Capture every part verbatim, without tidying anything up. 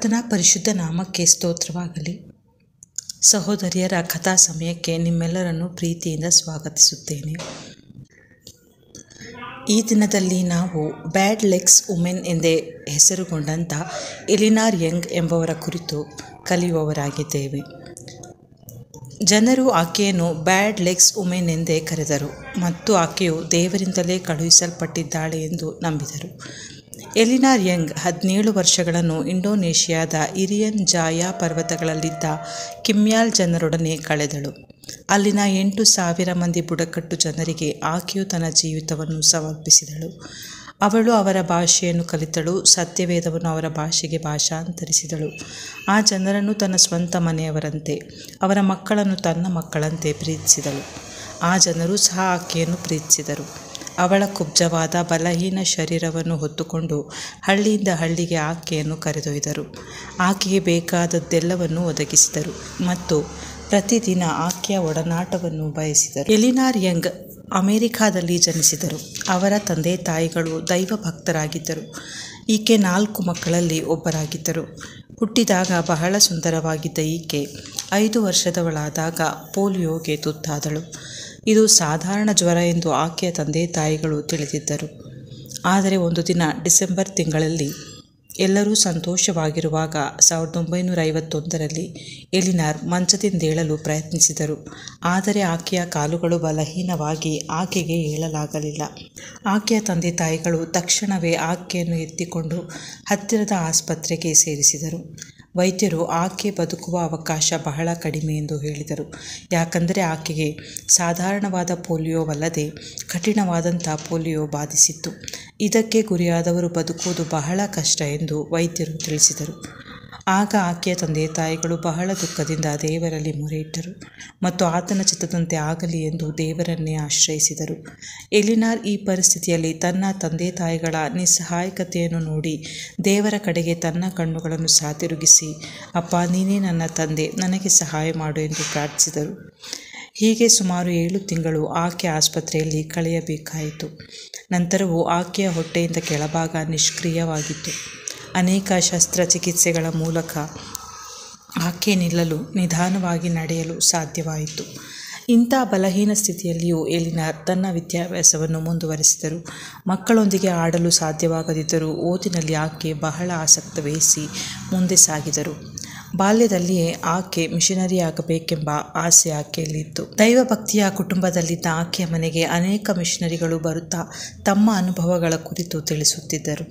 ಕರ್ತನ ಪರಿಶುದ್ಧ ನಾಮಕ್ಕೆ ಸ್ತೋತ್ರವಾಗಲಿ. ಸಹೋದರಿಯರ ಕಥಾ ಸಮಯಕ್ಕೆ ನಿಮ್ಮೆಲ್ಲರನ್ನು ಪ್ರೀತಿಯಿಂದ ಸ್ವಾಗತಿಸುತ್ತೇನೆ. ಈ ದಿನದಲ್ಲಿ ನಾವು ಬ್ಯಾಡ್ ಲೆಗ್ಸ್ ವುಮೆನ್ ಎಂದೇ ಹೆಸರುಗೊಂಡಂಥ ಎಲಿನಾರ್ ಯಂಗ್ ಎಂಬವರ ಕುರಿತು ಕಲಿಯುವವರಾಗಿದ್ದೇವೆ. ಜನರು ಆಕೆಯನ್ನು ಬ್ಯಾಡ್ ಲೆಗ್ಸ್ ವುಮೆನ್ ಎಂದೇ ಕರೆದರು ಮತ್ತು ಆಕೆಯು ದೇವರಿಂದಲೇ ಕಳುಹಿಸಲ್ಪಟ್ಟಿದ್ದಾಳೆ ಎಂದು ನಂಬಿದರು. ಎಲಿನಾರ್ ಯಂಗ್ ಹದಿನೇಳು ವರ್ಷಗಳನ್ನು ಇಂಡೋನೇಷ್ಯಾದ ಇರಿಯನ್ ಜಾಯಾ ಪರ್ವತಗಳಲ್ಲಿದ್ದ ಕಿಮ್ಯಾಲ್ ಜನರೊಡನೆ ಕಳೆದಳು. ಅಲ್ಲಿನ ಎಂಟು ಸಾವಿರ ಮಂದಿ ಬುಡಕಟ್ಟು ಜನರಿಗೆ ಆಕೆಯು ತನ್ನ ಜೀವಿತವನ್ನು ಸಮರ್ಪಿಸಿದಳು. ಅವಳು ಅವರ ಭಾಷೆಯನ್ನು ಕಲಿತಳು, ಸತ್ಯವೇದವನ್ನು ಅವರ ಭಾಷೆಗೆ ಭಾಷಾಂತರಿಸಿದಳು. ಆ ಜನರನ್ನು ತನ್ನ ಸ್ವಂತ ಮನೆಯವರಂತೆ, ಅವರ ಮಕ್ಕಳನ್ನು ತನ್ನ ಮಕ್ಕಳಂತೆ ಪ್ರೀತಿಸಿದಳು. ಆ ಜನರು ಸಹ ಆಕೆಯನ್ನು ಪ್ರೀತಿಸಿದರು. ಅವಳ ಕುಬ್ಜವಾದ ಬಲಹೀನ ಶರೀರವನ್ನು ಹೊತ್ತುಕೊಂಡು ಹಳ್ಳಿಯಿಂದ ಹಳ್ಳಿಗೆ ಆಕೆಯನ್ನು ಕರೆದೊಯ್ದರು. ಆಕೆಗೆ ಬೇಕಾದದ್ದೆಲ್ಲವನ್ನೂ ಒದಗಿಸಿದರು ಮತ್ತು ಪ್ರತಿದಿನ ಆಕೆಯ ಒಡನಾಟವನ್ನು ಬಯಸಿದರು. ಎಲಿನಾರ್ ಯಂಗ್ ಅಮೆರಿಕಾದಲ್ಲಿ ಜನಿಸಿದರು. ಅವರ ತಂದೆ ತಾಯಿಗಳು ದೈವ ಭಕ್ತರಾಗಿದ್ದರು. ಈಕೆ ನಾಲ್ಕು ಮಕ್ಕಳಲ್ಲಿ ಒಬ್ಬರಾಗಿದ್ದರು. ಹುಟ್ಟಿದಾಗ ಬಹಳ ಸುಂದರವಾಗಿದ್ದ ಈಕೆ ಐದು ವರ್ಷದವಳಾದಾಗ ಪೋಲಿಯೋಗೆ ತುತ್ತಾದಳು. ಇದು ಸಾಧಾರಣ ಜ್ವರ ಎಂದು ಆಕೆಯ ತಂದೆ ತಾಯಿಗಳು ತಿಳಿದಿದ್ದರು. ಆದರೆ ಒಂದು ದಿನ ಡಿಸೆಂಬರ್ ತಿಂಗಳಲ್ಲಿ ಎಲ್ಲರೂ ಸಂತೋಷವಾಗಿರುವಾಗ ಸಾವಿರದ ಒಂಬೈನೂರ ಐವತ್ತೊಂದರಲ್ಲಿ ಎಲಿನಾರ್ ಮಂಚದಿಂದೇಳಲು ಪ್ರಯತ್ನಿಸಿದರು. ಆದರೆ ಆಕೆಯ ಕಾಲುಗಳು ಬಲಹೀನವಾಗಿ ಆಕೆಗೆ ಏಳಲಾಗಲಿಲ್ಲ. ಆಕೆಯ ತಂದೆ ತಾಯಿಗಳು ತಕ್ಷಣವೇ ಆಕೆಯನ್ನು ಎತ್ತಿಕೊಂಡು ಹತ್ತಿರದ ಆಸ್ಪತ್ರೆಗೆ ಸೇರಿಸಿದರು. ವೈದ್ಯರು ಆಕೆ ಬದುಕುವ ಅವಕಾಶ ಬಹಳ ಕಡಿಮೆ ಎಂದು ಹೇಳಿದರು. ಯಾಕಂದರೆ ಆಕೆಗೆ ಸಾಧಾರಣವಾದ ಪೋಲಿಯೋವಲ್ಲದೆ ಕಠಿಣವಾದಂಥ ಪೋಲಿಯೋ ಬಾಧಿಸಿತ್ತು. ಇದಕ್ಕೆ ಗುರಿಯಾದವರು ಬದುಕುವುದು ಬಹಳ ಕಷ್ಟ ಎಂದು ವೈದ್ಯರು ತಿಳಿಸಿದರು. ಆಗ ಆಕೆಯ ತಂದೆ ತಾಯಿಗಳು ಬಹಳ ದುಃಖದಿಂದ ದೇವರಲ್ಲಿ ಮೊರೆಯಿಟ್ಟರು ಮತ್ತು ಆತನ ಚಿತ್ತದಂತೆ ಆಗಲಿ ಎಂದು ದೇವರನ್ನೇ ಆಶ್ರಯಿಸಿದರು. ಎಲಿನಾರ್ ಈ ಪರಿಸ್ಥಿತಿಯಲ್ಲಿ ತನ್ನ ತಂದೆ ತಾಯಿಗಳ ನಿಸ್ಸಹಾಯಕತೆಯನ್ನು ನೋಡಿ ದೇವರ ಕಡೆಗೆ ತನ್ನ ಕಣ್ಣುಗಳನ್ನು ಸಹ ತಿರುಗಿಸಿ, ಅಪ್ಪ, ನೀನೇ ನನ್ನ ತಂದೆ, ನನಗೆ ಸಹಾಯ ಮಾಡು ಎಂದು ಪ್ರಾರ್ಥಿಸಿದರು. ಹೀಗೆ ಸುಮಾರು ಏಳು ತಿಂಗಳು ಆಕೆ ಆಸ್ಪತ್ರೆಯಲ್ಲಿ ಕಳೆಯಬೇಕಾಯಿತು. ನಂತರವೂ ಆಕೆಯ ಹೊಟ್ಟೆಯಿಂದ ಕೆಳಭಾಗ ನಿಷ್ಕ್ರಿಯವಾಗಿತ್ತು. ಅನೇಕ ಶಸ್ತ್ರಚಿಕಿತ್ಸೆಗಳ ಮೂಲಕ ಆಕೆ ನಿಲ್ಲಲು, ನಿಧಾನವಾಗಿ ನಡೆಯಲು ಸಾಧ್ಯವಾಯಿತು. ಇಂಥ ಬಲಹೀನ ಸ್ಥಿತಿಯಲ್ಲಿಯೂ ಎಲಿನಾರ್ ತನ್ನ ವಿದ್ಯಾಭ್ಯಾಸವನ್ನು ಮುಂದುವರೆಸಿದರು. ಮಕ್ಕಳೊಂದಿಗೆ ಆಡಲು ಸಾಧ್ಯವಾಗದಿದ್ದರೂ ಓದಿನಲ್ಲಿ ಆಕೆ ಬಹಳ ಆಸಕ್ತಿ ವಹಿಸಿ ಮುಂದೆ ಸಾಗಿದರು. ಬಾಲ್ಯದಲ್ಲಿಯೇ ಆಕೆ ಮಿಷನರಿಯಾಗಬೇಕೆಂಬ ಆಸೆ ಆಕೆಯಲ್ಲಿತ್ತು. ದೈವಭಕ್ತಿಯ ಕುಟುಂಬದಲ್ಲಿದ್ದ ಆಕೆಯ ಮನೆಗೆ ಅನೇಕ ಮಿಷನರಿಗಳು ಬರುತ್ತಾ ತಮ್ಮ ಅನುಭವಗಳ ಕುರಿತು ತಿಳಿಸುತ್ತಿದ್ದರು.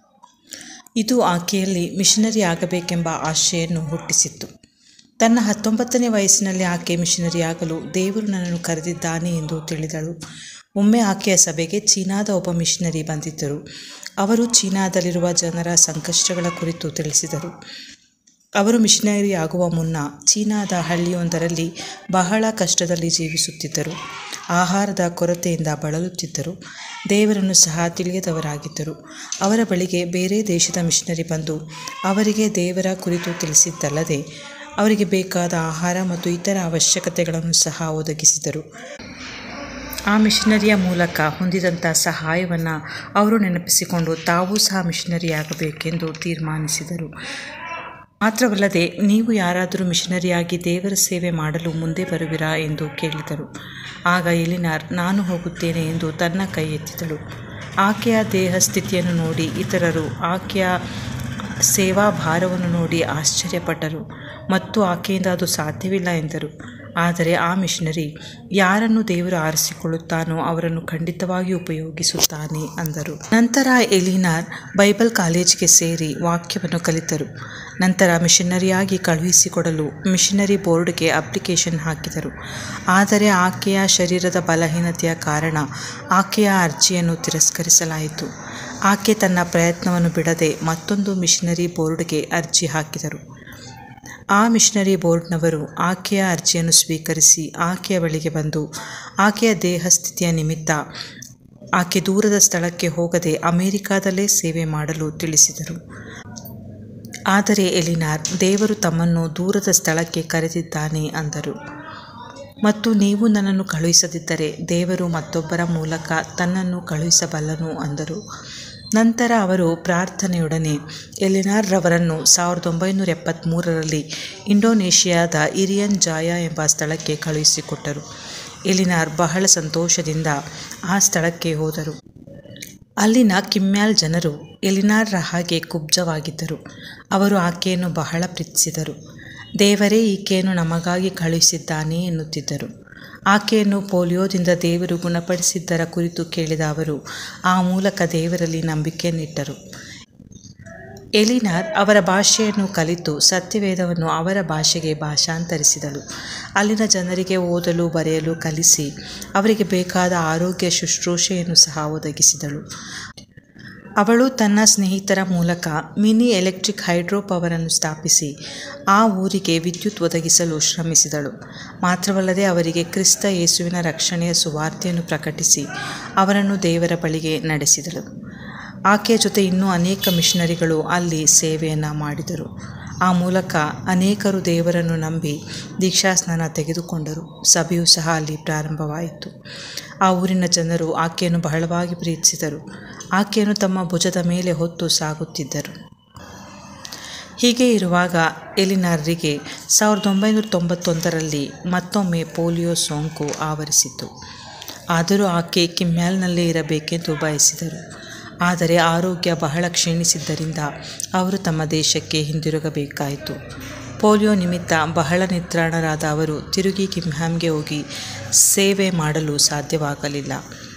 ಇದು ಆಕೆಯಲ್ಲಿ ಮಿಷನರಿ ಆಗಬೇಕೆಂಬ ಆಶೆಯನ್ನು ಹುಟ್ಟಿಸಿತ್ತು. ತನ್ನ ಹತ್ತೊಂಬತ್ತನೇ ವಯಸ್ಸಿನಲ್ಲಿ ಆಕೆ ಮಿಷನರಿಯಾಗಲು ದೇವರು ನನ್ನನ್ನು ಕರೆದಿದ್ದಾನೆ ಎಂದು ತಿಳಿದಳು. ಒಮ್ಮೆ ಆಕೆಯ ಸಭೆಗೆ ಚೀನಾದ ಒಬ್ಬ ಮಿಷನರಿ ಬಂದಿದ್ದರು. ಅವರು ಚೀನಾದಲ್ಲಿರುವ ಜನರ ಸಂಕಷ್ಟಗಳ ಕುರಿತು ತಿಳಿಸಿದರು. ಅವರು ಮಿಷನರಿ ಆಗುವ ಮುನ್ನ ಚೀನಾದ ಹಳ್ಳಿಯೊಂದರಲ್ಲಿ ಬಹಳ ಕಷ್ಟದಲ್ಲಿ ಜೀವಿಸುತ್ತಿದ್ದರು. ಆಹಾರದ ಕೊರತೆಯಿಂದ ಬಳಲುತ್ತಿದ್ದರು. ದೇವರನ್ನು ಸಹ ತಿಳಿಯದವರಾಗಿದ್ದರು. ಅವರ ಬಳಿಗೆ ಬೇರೆ ದೇಶದ ಮಿಷನರಿ ಬಂದು ಅವರಿಗೆ ದೇವರ ಕುರಿತು ತಿಳಿಸಿದ್ದಲ್ಲದೆ ಅವರಿಗೆ ಬೇಕಾದ ಆಹಾರ ಮತ್ತು ಇತರ ಅವಶ್ಯಕತೆಗಳನ್ನು ಸಹ ಒದಗಿಸಿದರು. ಆ ಮಿಷನರಿಯ ಮೂಲಕ ಹೊಂದಿದಂಥ ಸಹಾಯವನ್ನು ಅವರು ನೆನಪಿಸಿಕೊಂಡು ತಾವೂ ಸಹ ಮಿಷನರಿಯಾಗಬೇಕೆಂದು ತೀರ್ಮಾನಿಸಿದರು. ಮಾತ್ರವಲ್ಲದೆ, ನೀವು ಯಾರಾದರೂ ಮಿಷನರಿಯಾಗಿ ದೇವರ ಸೇವೆ ಮಾಡಲು ಮುಂದೆ ಬರುವಿರಾ ಎಂದು ಕೇಳಿದರು. ಆಗ ಎಲಿನಾರ್ ನಾನು ಹೋಗುತ್ತೇನೆ ಎಂದು ತನ್ನ ಕೈ ಎತ್ತಿದಳು. ಆಕೆಯ ದೇಹ ಸ್ಥಿತಿಯನ್ನು ನೋಡಿ ಇತರರು ಆಕೆಯ ಸೇವಾ ಭಾರವನ್ನು ನೋಡಿ ಆಶ್ಚರ್ಯಪಟ್ಟರು ಮತ್ತು ಆಕೆಯಿಂದ ಅದು ಸಾಧ್ಯವಿಲ್ಲ ಎಂದರು. ಆದರೆ ಆ ಮಿಷನರಿ, ಯಾರನ್ನು ದೇವರು ಆರಿಸಿಕೊಳ್ಳುತ್ತಾನೋ ಅವರನ್ನು ಖಂಡಿತವಾಗಿ ಉಪಯೋಗಿಸುತ್ತಾನೆ ಅಂದರು. ನಂತರ ಎಲಿನಾರ್ ಬೈಬಲ್ ಕಾಲೇಜಿಗೆ ಸೇರಿ ವಾಕ್ಯವನ್ನು ಕಲಿತರು. ನಂತರ ಮಿಷನರಿಯಾಗಿ ಕಳುಹಿಸಿಕೊಡಲು ಮಿಷನರಿ ಬೋರ್ಡ್ಗೆ ಅಪ್ಲಿಕೇಶನ್ ಹಾಕಿದರು. ಆದರೆ ಆಕೆಯ ಶರೀರದ ಬಲಹೀನತೆಯ ಕಾರಣ ಆಕೆಯ ಅರ್ಜಿಯನ್ನು ತಿರಸ್ಕರಿಸಲಾಯಿತು. ಆಕೆ ತನ್ನ ಪ್ರಯತ್ನವನ್ನು ಬಿಡದೆ ಮತ್ತೊಂದು ಮಿಷನರಿ ಬೋರ್ಡ್ಗೆ ಅರ್ಜಿ ಹಾಕಿದರು. ಆ ಮಿಷನರಿ ಬೋರ್ಡ್ನವರು ಆಕೆಯ ಅರ್ಜಿಯನ್ನು ಸ್ವೀಕರಿಸಿ ಆಕೆಯ ಬಳಿಗೆ ಬಂದು ಆಕೆಯ ದೇಹ ಸ್ಥಿತಿಯ ನಿಮಿತ್ತ ಆಕೆ ದೂರದ ಸ್ಥಳಕ್ಕೆ ಹೋಗದೆ ಅಮೆರಿಕಾದಲ್ಲೇ ಸೇವೆ ಮಾಡಲು ತಿಳಿಸಿದರು. ಆದರೆ ಎಲಿನಾರ್, ದೇವರು ತಮ್ಮನ್ನು ದೂರದ ಸ್ಥಳಕ್ಕೆ ಕರೆದಿದ್ದಾನೆ ಅಂದರು ಮತ್ತು ನೀವು ನನ್ನನ್ನು ಕಳುಹಿಸದಿದ್ದರೆ ದೇವರು ಮತ್ತೊಬ್ಬರ ಮೂಲಕ ತನ್ನನ್ನು ಕಳುಹಿಸಬಲ್ಲನು ಅಂದರು. ನಂತರ ಅವರು ಪ್ರಾರ್ಥನೆಯೊಡನೆ ಎಲಿನಾರ್ ರವರನ್ನು ಸಾವಿರದ ಒಂಬೈನೂರ ಎಪ್ಪತ್ತ್ಮೂರರಲ್ಲಿ ಇಂಡೋನೇಷಿಯಾದ ಇರಿಯನ್ ಜಾಯಾ ಎಂಬ ಸ್ಥಳಕ್ಕೆ ಕಳುಹಿಸಿಕೊಟ್ಟರು. ಎಲಿನಾರ್ ಬಹಳ ಸಂತೋಷದಿಂದ ಆ ಸ್ಥಳಕ್ಕೆ ಹೋದರು. ಅಲ್ಲಿನ ಕಿಮ್ಯಾಲ್ ಜನರು ಎಲಿನಾರ್ರ ಹಾಗೆ ಕುಬ್ಜವಾಗಿದ್ದರು. ಅವರು ಆಕೆಯನ್ನು ಬಹಳ ಪ್ರೀತಿಸಿದರು. ದೇವರೇ ಈಕೆಯನ್ನು ನಮಗಾಗಿ ಕಳುಹಿಸಿದ್ದಾನೆ ಎನ್ನುತ್ತಿದ್ದರು. ಆಕೆಯನ್ನು ಪೋಲಿಯೋದಿಂದ ದೇವರು ಗುಣಪಡಿಸಿದ್ದರ ಕುರಿತು ಕೇಳಿದ ಅವರು ಆ ಮೂಲಕ ದೇವರಲ್ಲಿ ನಂಬಿಕೆಯನ್ನಿಟ್ಟರು. ಎಲಿನಾರ್ ಅವರ ಭಾಷೆಯನ್ನು ಕಲಿತು ಸತ್ಯವೇದವನ್ನು ಅವರ ಭಾಷೆಗೆ ಭಾಷಾಂತರಿಸಿದಳು. ಅಲ್ಲಿನ ಜನರಿಗೆ ಓದಲು ಬರೆಯಲು ಕಲಿಸಿ ಅವರಿಗೆ ಬೇಕಾದ ಆರೋಗ್ಯ ಶುಶ್ರೂಷೆಯನ್ನು ಸಹ ಒದಗಿಸಿದಳು. ಅವಳು ತನ್ನ ಸ್ನೇಹಿತರ ಮೂಲಕ ಮಿನಿ ಎಲೆಕ್ಟ್ರಿಕ್ ಹೈಡ್ರೋ ಪವರನ್ನು ಸ್ಥಾಪಿಸಿ ಆ ಊರಿಗೆ ವಿದ್ಯುತ್ ಒದಗಿಸಲು ಶ್ರಮಿಸಿದಳು. ಮಾತ್ರವಲ್ಲದೆ ಅವರಿಗೆ ಕ್ರಿಸ್ತ ಯೇಸುವಿನ ರಕ್ಷಣೆಯ ಸುವಾರ್ತೆಯನ್ನು ಪ್ರಕಟಿಸಿ ಅವರನ್ನು ದೇವರ ಬಳಿಗೆ ನಡೆಸಿದಳು. ಆಕೆಯ ಜೊತೆ ಇನ್ನೂ ಅನೇಕ ಮಿಷನರಿಗಳು ಅಲ್ಲಿ ಸೇವೆಯನ್ನು ಮಾಡಿದರು. ಆ ಮೂಲಕ ಅನೇಕರು ದೇವರನ್ನು ನಂಬಿ ದೀಕ್ಷಾಸ್ನಾನ ತೆಗೆದುಕೊಂಡರು. ಸಭೆಯು ಸಹ ಅಲ್ಲಿ ಪ್ರಾರಂಭವಾಯಿತು. ಆ ಊರಿನ ಜನರು ಆಕೆಯನ್ನು ಬಹಳವಾಗಿ ಪ್ರೀತಿಸಿದರು. ಆಕೆಯನ್ನು ತಮ್ಮ ಭುಜದ ಮೇಲೆ ಹೊತ್ತು ಸಾಗುತ್ತಿದ್ದರು. ಹೀಗೆ ಇರುವಾಗ ಎಲಿನಾರ್ರಿಗೆ ಸಾವಿರದ ಒಂಬೈನೂರ ತೊಂಬತ್ತೊಂದರಲ್ಲಿ ಮತ್ತೊಮ್ಮೆ ಪೋಲಿಯೋ ಸೋಂಕು ಆವರಿಸಿತು. ಆದರೂ ಆಕೆ ಕಿಮ್ಯಾಲ್ನಲ್ಲೇ ಇರಬೇಕೆಂದು ಬಯಸಿದರು. ಆದರೆ ಆರೋಗ್ಯ ಬಹಳ ಕ್ಷೀಣಿಸಿದ್ದರಿಂದ ಅವರು ತಮ್ಮ ದೇಶಕ್ಕೆ ಹಿಂದಿರುಗಬೇಕಾಯಿತು. ಪೋಲಿಯೋ ನಿಮಿತ್ತ ಬಹಳ ನಿತ್ರಾಣರಾದ ಅವರು ತಿರುಗಿ ಕಿಮ್ಹ್ಯಾಮ್ಗೆ ಹೋಗಿ ಸೇವೆ ಮಾಡಲು ಸಾಧ್ಯವಾಗಲಿಲ್ಲ.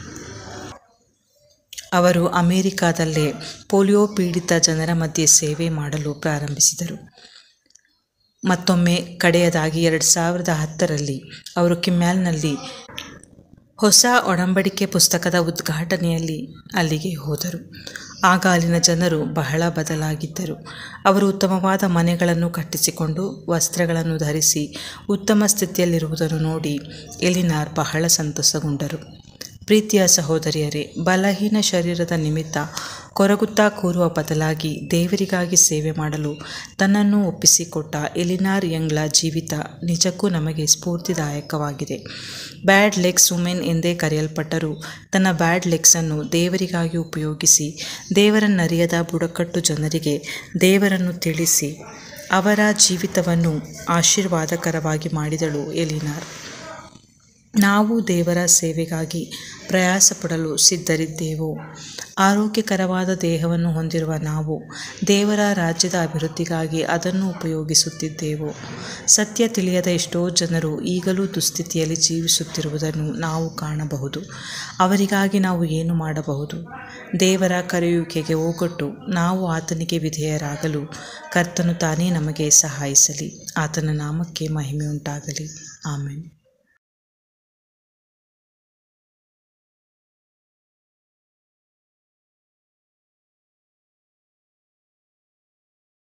ಅವರು ಅಮೆರಿಕಾದಲ್ಲೇ ಪೋಲಿಯೋ ಪೀಡಿತ ಜನರ ಮಧ್ಯೆ ಸೇವೆ ಮಾಡಲು ಪ್ರಾರಂಭಿಸಿದರು. ಮತ್ತೊಮ್ಮೆ ಕಡೆಯದಾಗಿ ಎರಡು ಸಾವಿರದ ಹತ್ತರಲ್ಲಿ ಅವರು ಕಿಮ್ಯಾಲ್ನಲ್ಲಿ ಹೊಸ ಒಡಂಬಡಿಕೆ ಪುಸ್ತಕದ ಉದ್ಘಾಟನೆಯಲ್ಲಿ ಅಲ್ಲಿಗೆ ಹೋದರು. ಆಗ ಅಲ್ಲಿನ ಜನರು ಬಹಳ ಬದಲಾಗಿದ್ದರು. ಅವರು ಉತ್ತಮವಾದ ಮನೆಗಳನ್ನು ಕಟ್ಟಿಸಿಕೊಂಡು ವಸ್ತ್ರಗಳನ್ನು ಧರಿಸಿ ಉತ್ತಮ ಸ್ಥಿತಿಯಲ್ಲಿರುವುದನ್ನು ನೋಡಿ ಎಲಿನಾರ್ ಬಹಳ ಸಂತಸಗೊಂಡರು. ಪ್ರೀತಿಯ ಸಹೋದರಿಯರೇ, ಬಲಹೀನ ಶರೀರದ ನಿಮಿತ್ತ ಕೊರಗುತ್ತಾ ಕೂರುವ ಬದಲಾಗಿ ದೇವರಿಗಾಗಿ ಸೇವೆ ಮಾಡಲು ತನ್ನನ್ನು ಒಪ್ಪಿಸಿಕೊಟ್ಟ ಎಲಿನಾರ್ ಯಂಗ್ಳ ಜೀವಿತ ನಿಜಕ್ಕೂ ನಮಗೆ ಸ್ಫೂರ್ತಿದಾಯಕವಾಗಿದೆ. ಬ್ಯಾಡ್ ಲೆಗ್ಸ್ ವುಮೆನ್ ಎಂದೇ ಕರೆಯಲ್ಪಟ್ಟರೂ ತನ್ನ ಬ್ಯಾಡ್ ಲೆಗ್ಸನ್ನು ದೇವರಿಗಾಗಿ ಉಪಯೋಗಿಸಿ ದೇವರನ್ನರಿಯದ ಬುಡಕಟ್ಟು ಜನರಿಗೆ ದೇವರನ್ನು ತಿಳಿಸಿ ಅವರ ಜೀವಿತವನ್ನು ಆಶೀರ್ವಾದಕರವಾಗಿ ಮಾಡಿದಳು ಎಲಿನಾರ್. ನಾವು ದೇವರ ಸೇವೆಗಾಗಿ ಪ್ರಯಾಸಪಡಲು ಸಿದ್ಧರಿದ್ದೇವೋ? ಆರೋಗ್ಯಕರವಾದ ದೇಹವನ್ನು ಹೊಂದಿರುವ ನಾವು ದೇವರ ರಾಜ್ಯದ ಅಭಿವೃದ್ಧಿಗಾಗಿ ಅದನ್ನು ಉಪಯೋಗಿಸುತ್ತಿದ್ದೇವೋ? ಸತ್ಯ ತಿಳಿಯದ ಎಷ್ಟೋ ಜನರು ಈಗಲೂ ದುಸ್ಥಿತಿಯಲ್ಲಿ ಜೀವಿಸುತ್ತಿರುವುದನ್ನು ನಾವು ಕಾಣಬಹುದು. ಅವರಿಗಾಗಿ ನಾವು ಏನು ಮಾಡಬಹುದು? ದೇವರ ಕರೆಯುವಿಕೆಗೆ ಓಗೊಟ್ಟು ನಾವು ಆತನಿಗೆ ವಿಧೇಯರಾಗಲು ಕರ್ತನು ತಾನೇ ನಮಗೆ ಸಹಾಯಿಸಲಿ. ಆತನ ನಾಮಕ್ಕೆ ಮಹಿಮೆಯುಂಟಾಗಲಿ. ಆಮೆನ್.